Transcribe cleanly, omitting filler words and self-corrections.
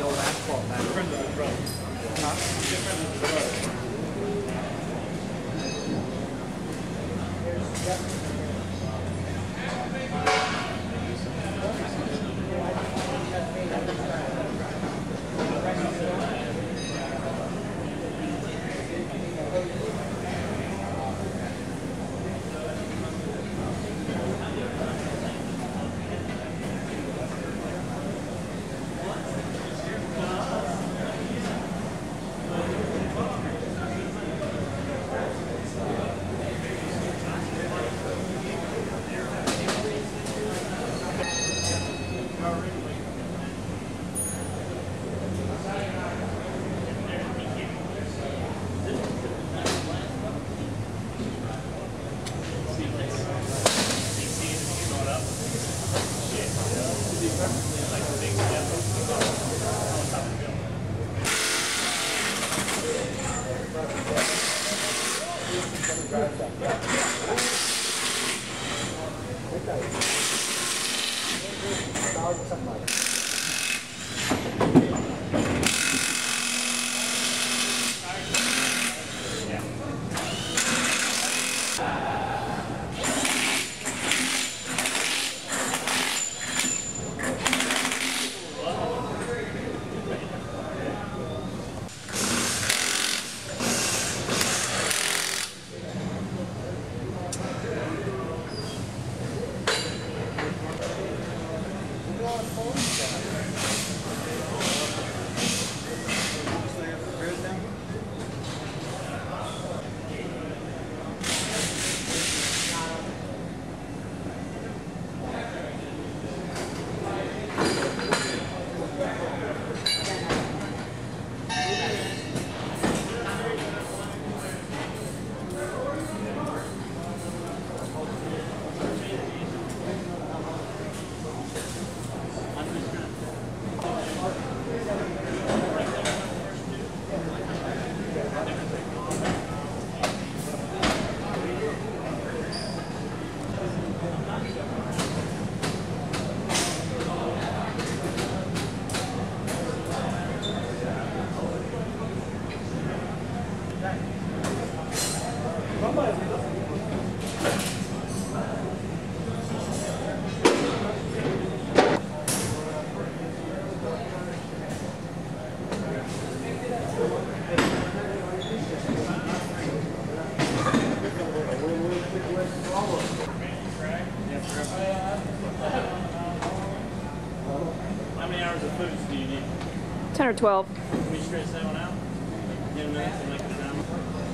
old asphalt now. Friend of the truck. Huh? Friend of the truck. How many hours of footage do you need? 10 or 12. Can we stretch that one out? 10 minutes and make it down?